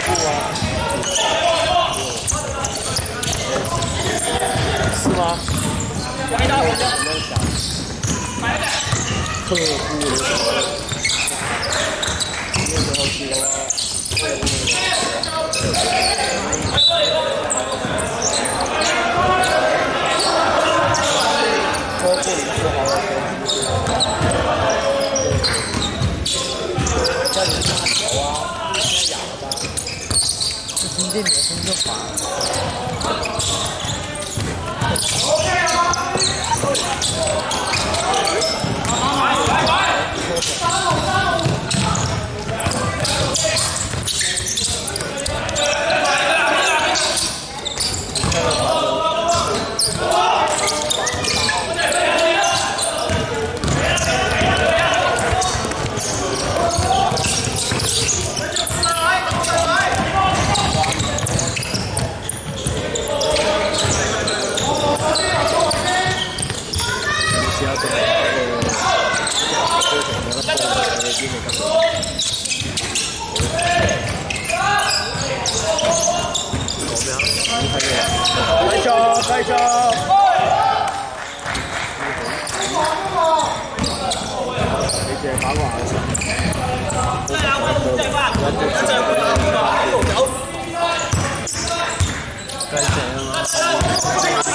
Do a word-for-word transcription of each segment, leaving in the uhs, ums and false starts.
是吗？ 回到我家。 特步的时候，那时候是我特步零四号的叫你大条啊，哑巴，这听见你的声就烦。开球，开球！你借打橫先。再拿塊再掛，再再掛九。雞正啊嘛！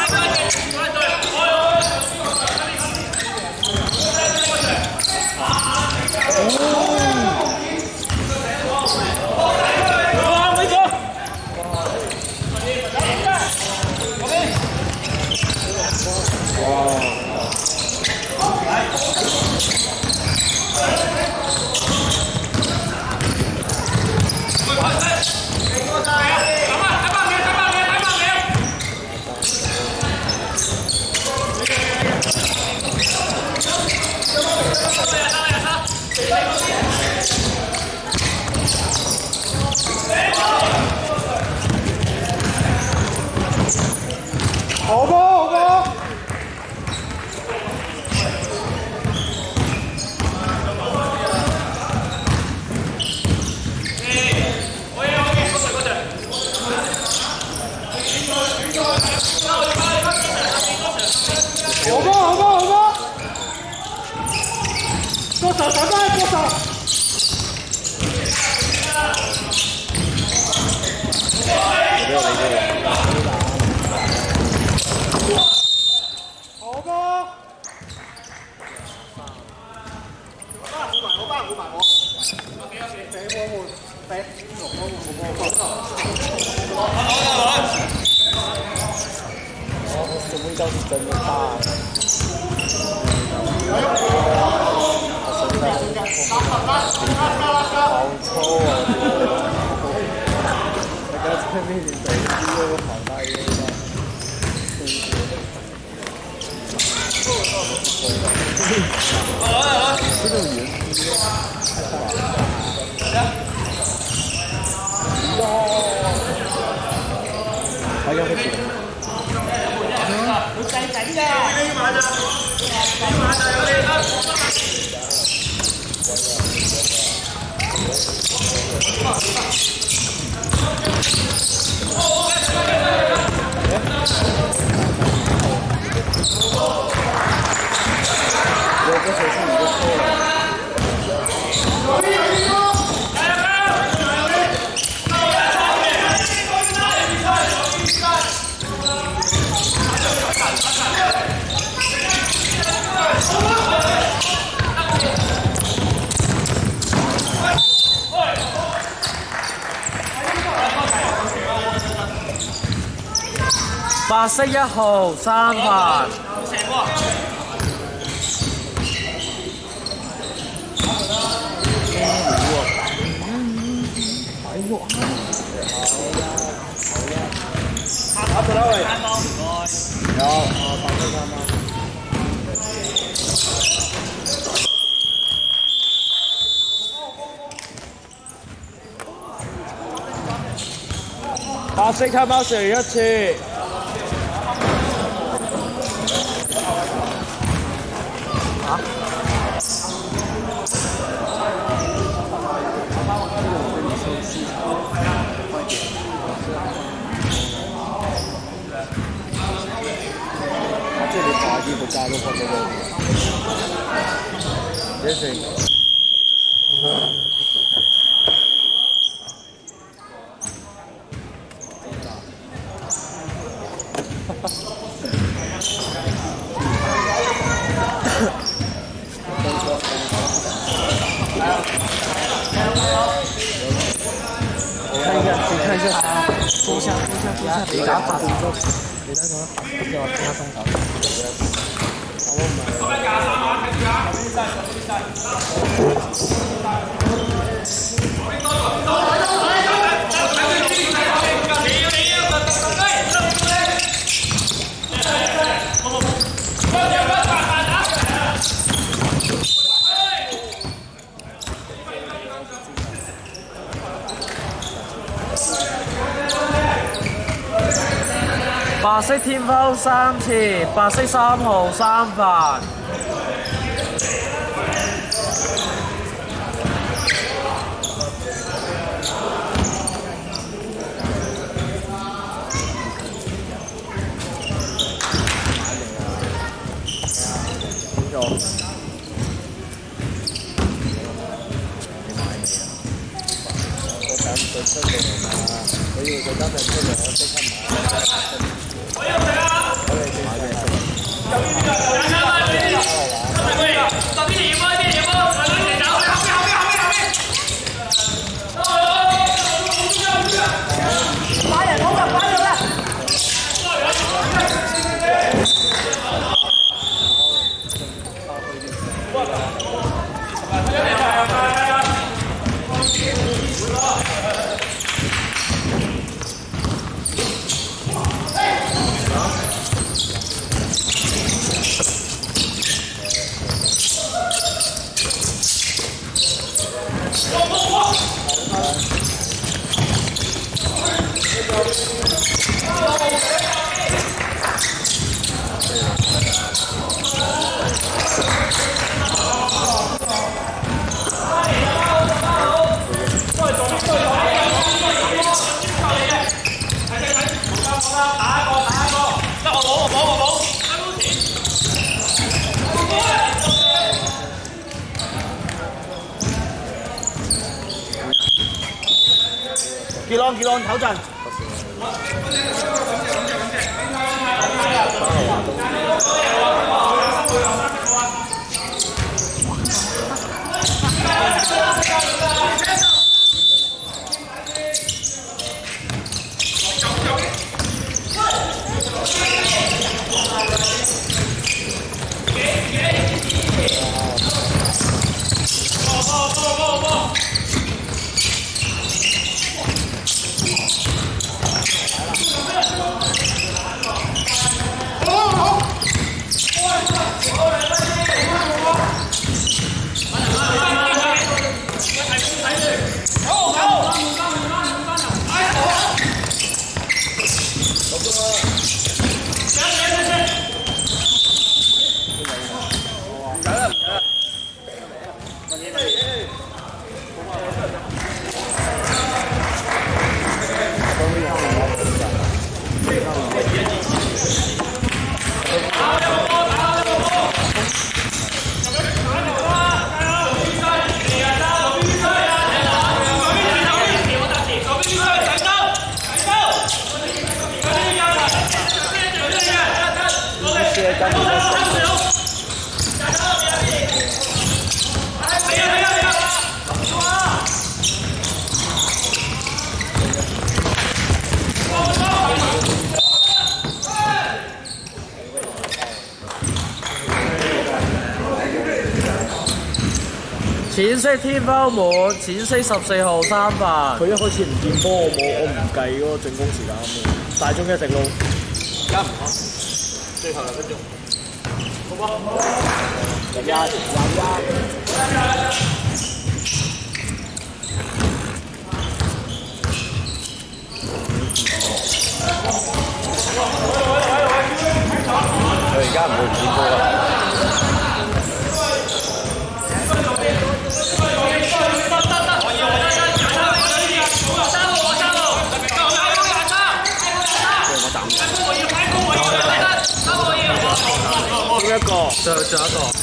好波，好波！好波，好波，好波！多少？裁判多少？没有了，没有了。好波！五百，我八五百我。OK OK。俾我換，俾我我我我我。我這味道是真的大。好臭啊！大家在面前嘴肌肉好大一个味道。这种原汁太大了。还要不行。好仔仔㗎。有个手是你的错了。白色一號三排。打出來喂！有，我打出他嗎？白色他貓射一次。啊？ 大陸放咗佢。一成。看一下，你看一下，坐下，坐下，坐下，你打法，你打什么？叫我听他松手。我唔白色天拋三次，白色三號三飯。邊個？你買未啊？我等佢出嚟啊！佢要佢今日出嚟，我即刻買。傑朗，傑朗，唞陣。淺色天拋滿，淺色十四號三飯。佢一開始唔見波，我冇，我唔計嗰個進攻時間咁樣。大中一直路。而家唔好，最後兩分鐘。好波。廿一，廿一。佢而家唔會唔見波啦。一個最後最後一個。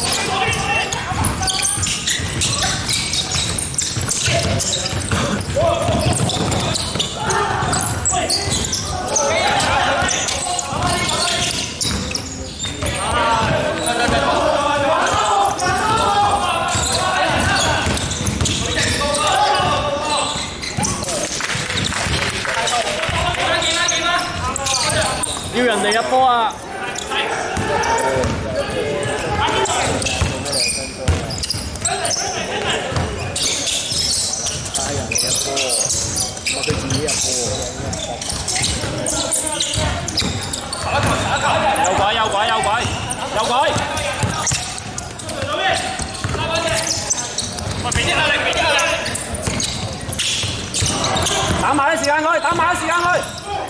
要人哋入波啊！打人哋入波，我哋自己入波。有鬼有鬼有鬼有鬼！喂，俾啲壓力，俾啲壓力！打埋啲時間佢，打埋啲時間佢。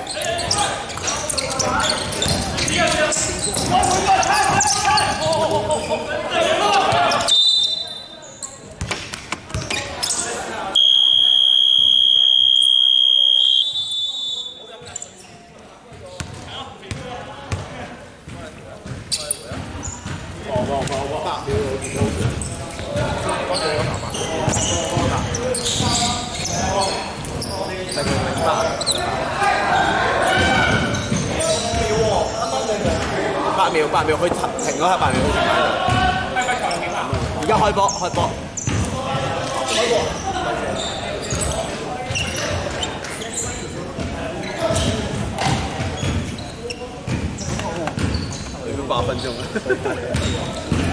八秒，八秒，佢停咗喺八秒。而家開波，開波。你都八分鐘啦。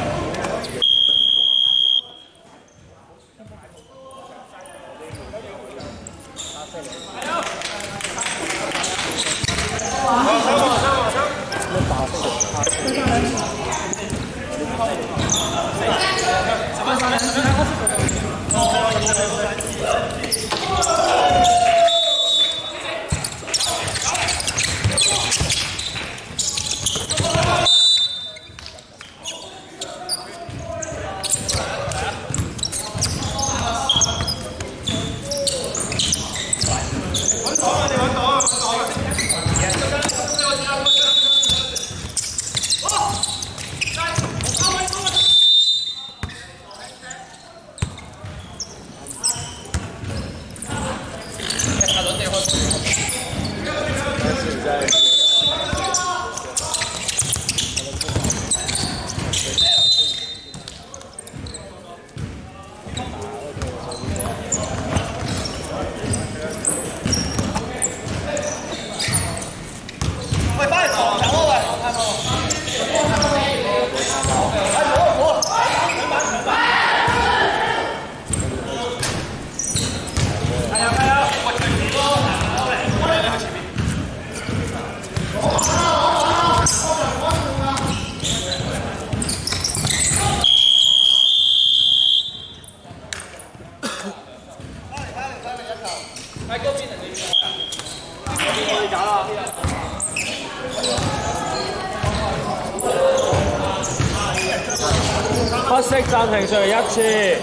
不適暫停上嚟一次。